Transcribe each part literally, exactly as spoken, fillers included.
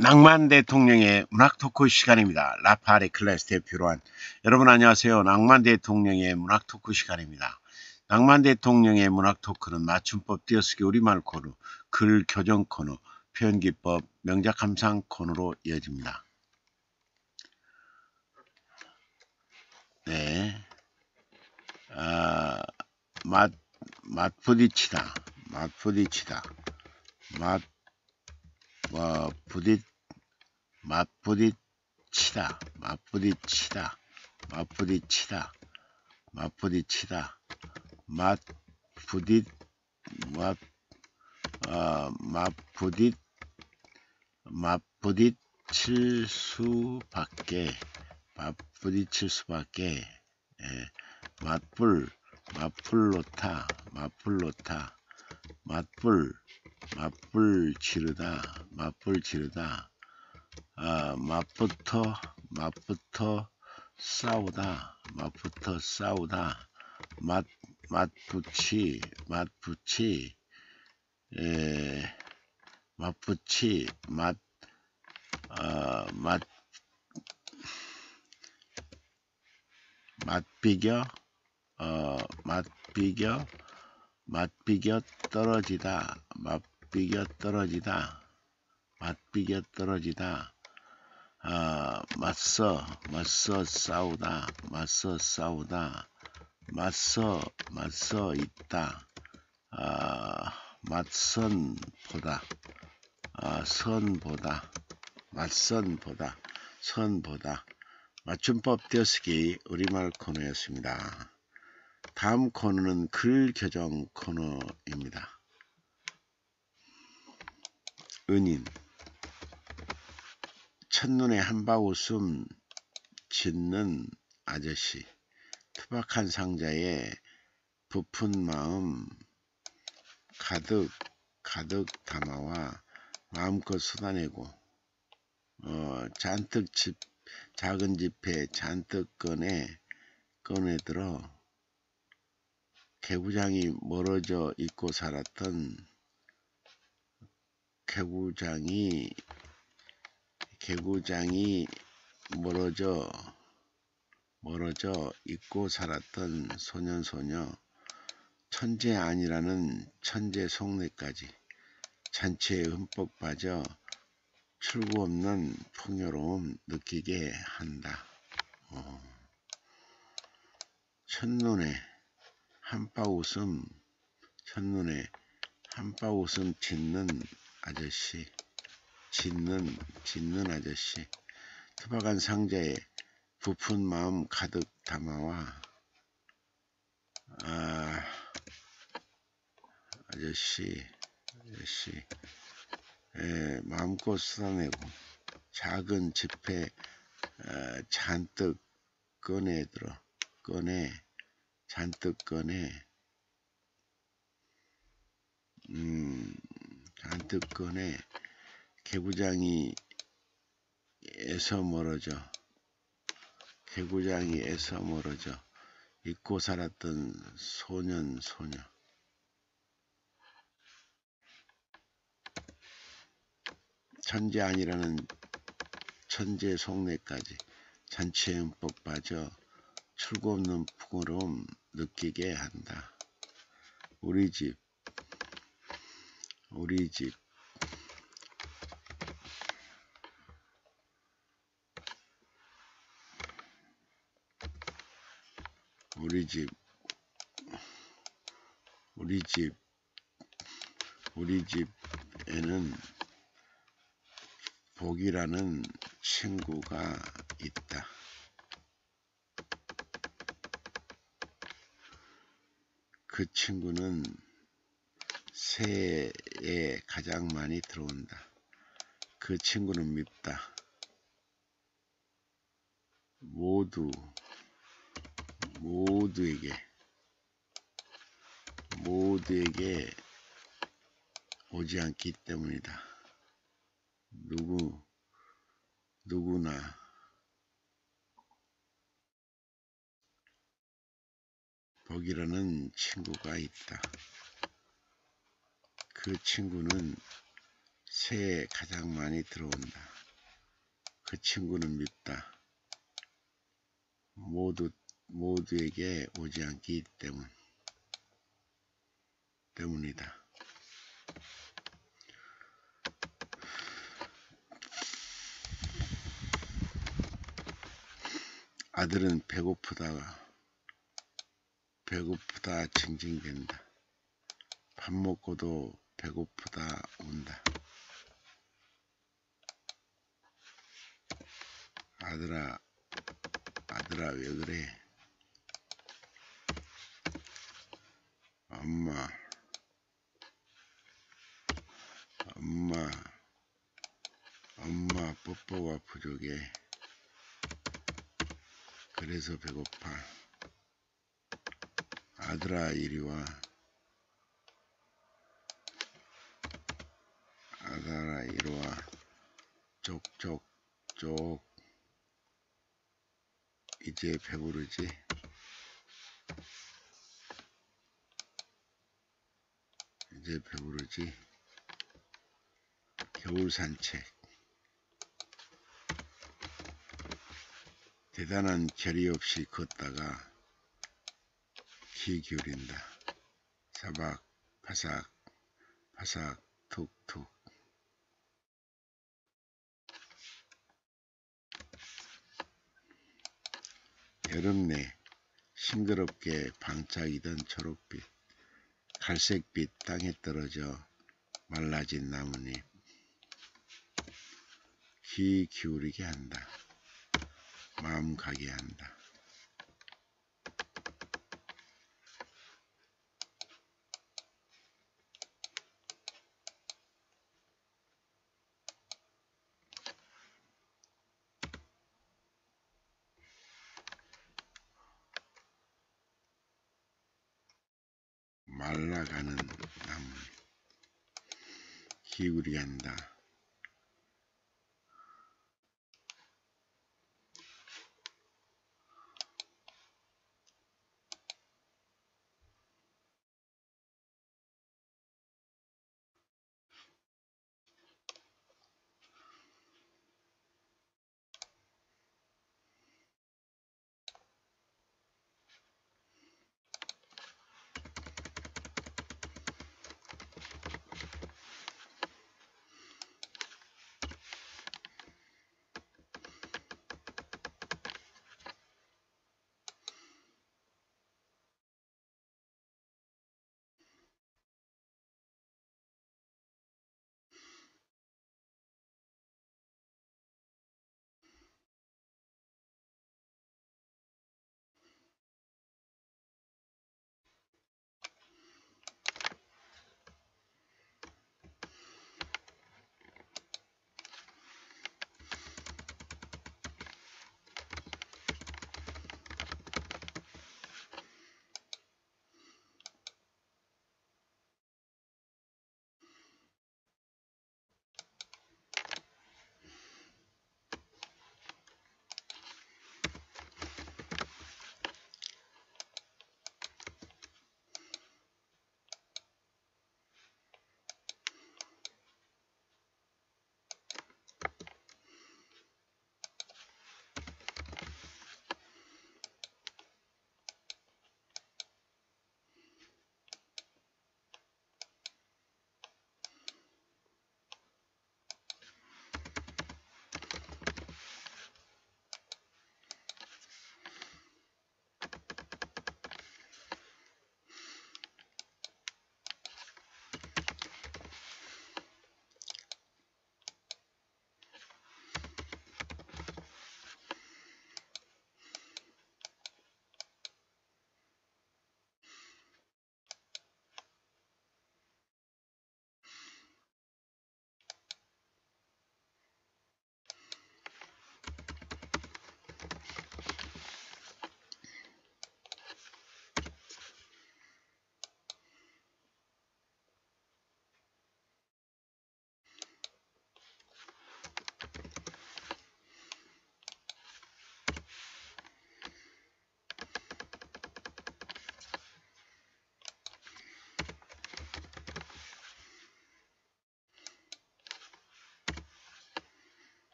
낭만 대통령의 문학 토크 시간입니다. 라파레 클래스 대표로 한 여러분 안녕하세요. 낭만 대통령의 문학 토크 시간입니다. 낭만 대통령의 문학 토크는 맞춤법 띄어쓰기 우리말 코너, 글 교정 코너, 표현기법, 명작 감상 코너로 이어집니다. 네, 아, 맛, 맛부딪히다, 맛부딪히다, 맛, 어, 부딪, 맛부딪히다, 맛부딪히다, 맛부딪히다, 맛부딪히다, 맛부딪, 맛, 어, 맛부딪, 맛부딪힐 수밖에, 맛부딪힐 수밖에, 예, 맛불, 맛불 놓다, 맛불 놓다, 맛불, 맞불 지르다, 맞불 지르다, 아, 맛부터, 맛부터 싸우다, 맛부터 싸우다, 맛, 맛붙이, 맛붙이, 에, 맛붙이, 맛, 어, 맛, 맛비겨, 어, 맛비겨, 맛비겨 떨어지다, 맛비겨 떨어지다, 맛비겨 떨어지다, 아, 맞서, 맞서 싸우다, 맞서 싸우다, 맞서, 맞서 있다, 아, 맞선 보다, 아, 선 보다, 맞선 보다, 선 보다. 맞춤법 띄어쓰기 우리말 코너였습니다. 다음 코너는 글 교정 코너입니다. 은인. 첫눈에 한바웃음 짓는 아저씨. 투박한 상자에 부푼 마음 가득 가득 담아와 마음껏 쏟아내고 어, 잔뜩 집, 작은 지폐 잔뜩 꺼내 꺼내들어 개구장이 멀어져 있고 살았던 개구장이 개구장이 멀어져 멀어져 있고 살았던 소년소녀 천재 아니라는 천재 속내까지 잔치에 흠뻑 빠져 출구 없는 풍요로움 느끼게 한다. 어. 첫눈에 한바웃음 첫눈에 한바웃음 짓는 아저씨 짓는 짓는 아저씨 투박한 상자에 부푼 마음 가득 담아와 아, 아저씨 아저씨 에, 마음껏 쏟아내고 작은 지폐 에, 잔뜩 꺼내들어 꺼내 잔뜩 꺼내 음, 잔뜩 꺼내 개구장이 에서 멀어져 개구장이 에서 멀어져 잊고 살았던 소년 소녀 천재 아니라는 천재 속내까지 잔치에 흠뻑 빠져 출구 없는 풍요로움 느끼게 한다. 우리 집 우리 집 우리 집 우리 집 우리 집에는 복이라는 친구가 있다. 그 친구는 새해에 가장 많이 들어온다. 그 친구는 밉다. 모두 모두에게 모두에게 오지 않기 때문이다. 누구 누구나 복이라는 친구가 있다. 그 친구는 새해에 가장 많이 들어온다. 그 친구는 밉다. 모두 모두에게 오지 않기 때문 때문이다. 아들은 배고프다 배고프다 징징댄다. 밥 먹고도 배고프다 운다. 아들아 아들아 왜 그래? 엄마 엄마 엄마 뽀뽀가 부족해. 그래서 배고파. 아들아 이리와. 아들아 이리와. 쪽쪽쪽. 이제 배부르지? 이제 배부르지? 겨울 산책. 대단한 결의 없이 걷다가 귀 기울인다. 사박 바삭 바삭 툭툭. 여름 내 싱그럽게 반짝이던 초록빛 갈색빛 땅에 떨어져 말라진 나뭇잎. 귀 기울이게 한다. 마음 가게 한다. 말라가는 나뭇잎. 기울이게 한다.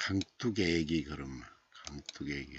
강둑의 애기 그럼 강둑의 애기는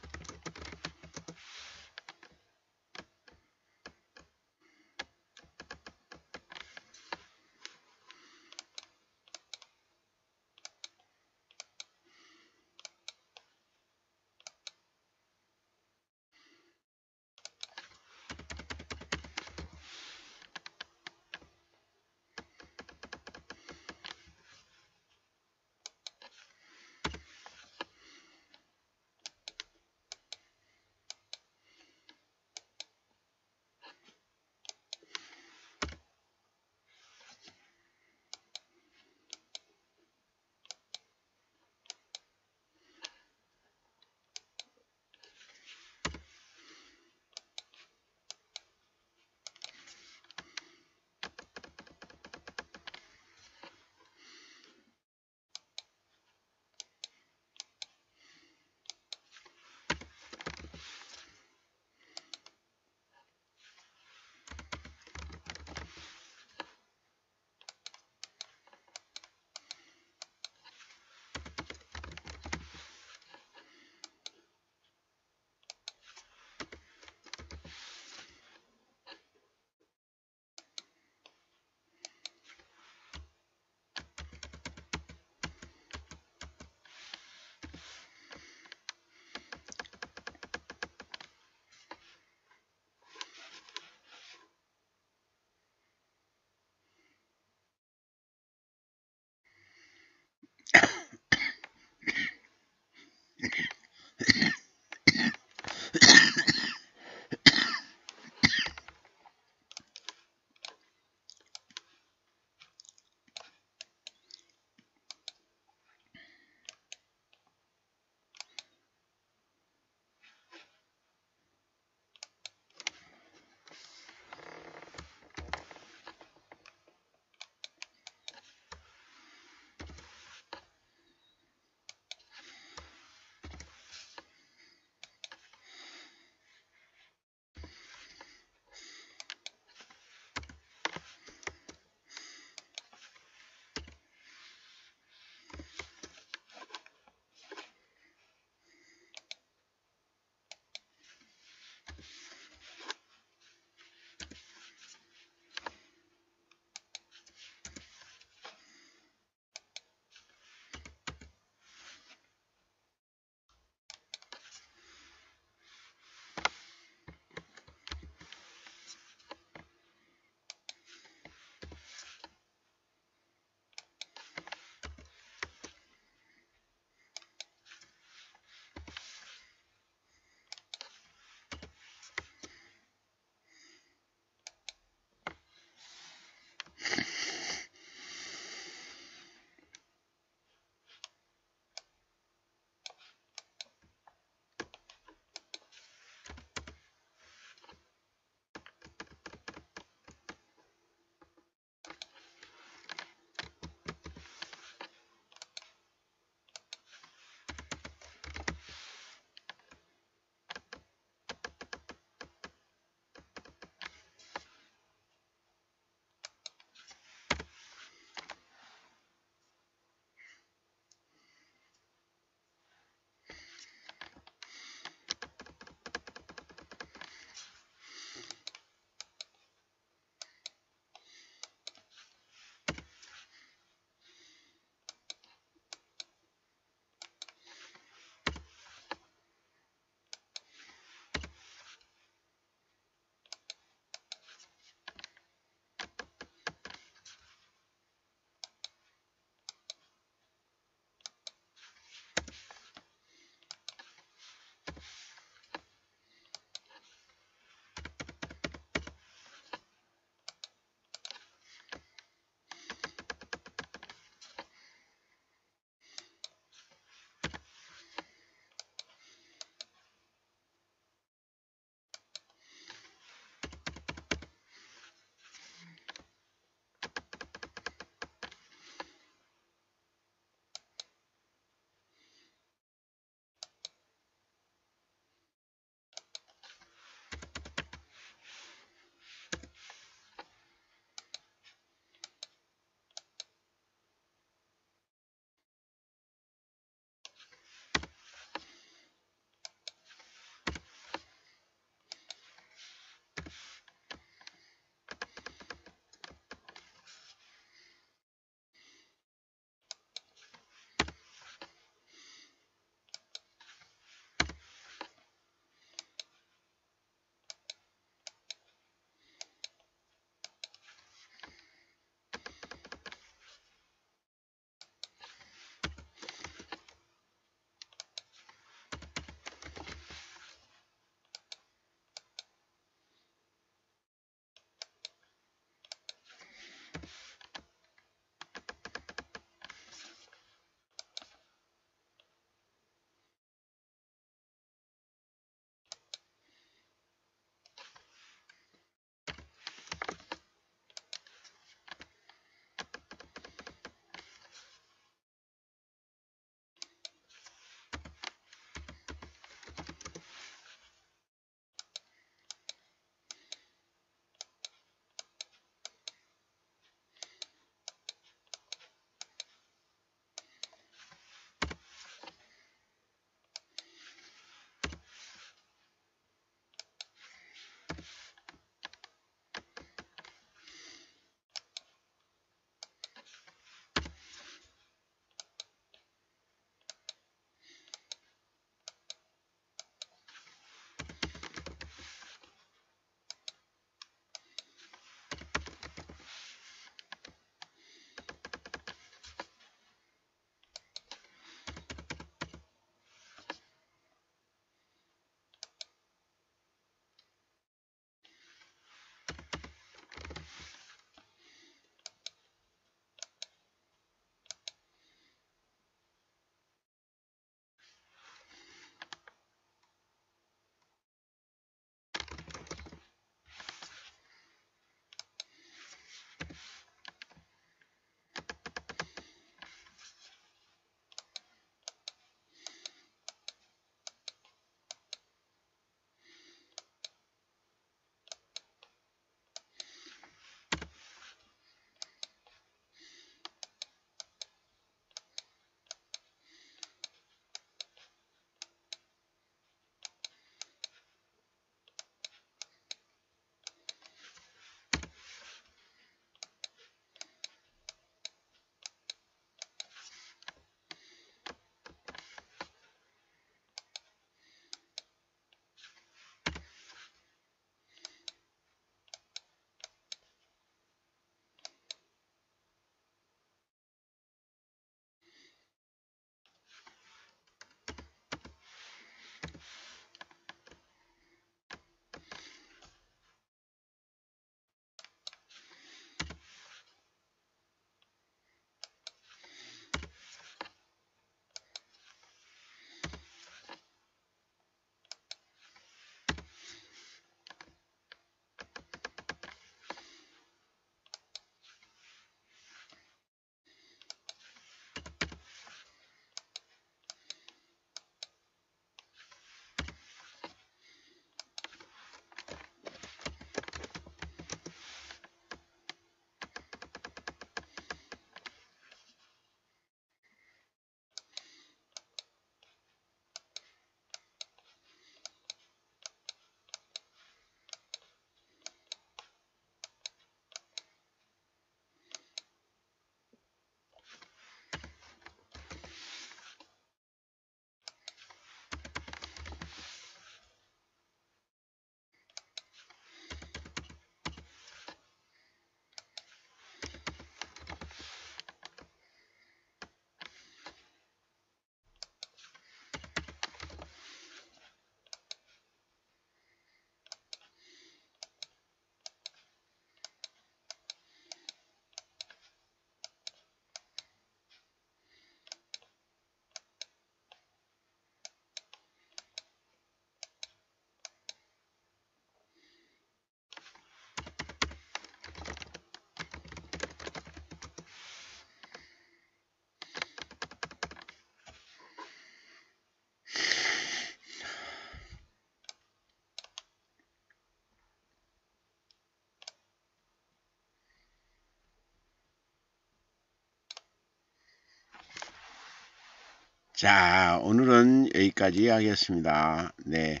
자, 오늘은 여기까지 하겠습니다. 네.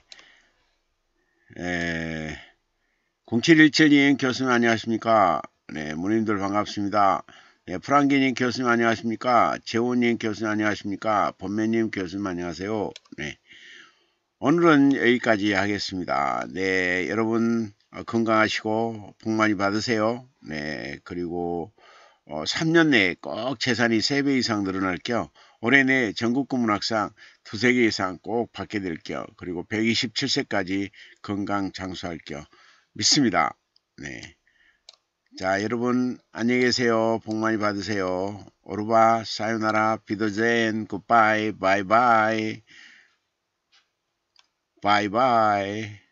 에, 공칠일칠님 교수님 안녕하십니까? 네, 무님들 반갑습니다. 네, 프랑기님 교수님 안녕하십니까? 재호님 교수님 안녕하십니까? 범매님 교수님 안녕하세요. 네. 오늘은 여기까지 하겠습니다. 네, 여러분 건강하시고 복 많이 받으세요. 네, 그리고 어, 삼 년 내에 꼭 재산이 세 배 이상 늘어날 겸 올해 내 전국구 문학상 두세 개 이상 꼭 받게 될 겸 그리고 백이십칠 세까지 건강 장수할 겸 믿습니다. 네. 자, 여러분 안녕히 계세요. 복 많이 받으세요. 오르바 사요나라 비더젠 굿바이 바이바이 바이바이